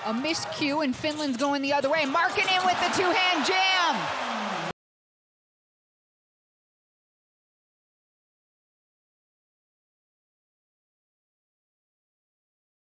A miscue, and Finland's going the other way. Markkanen with the two-hand jam.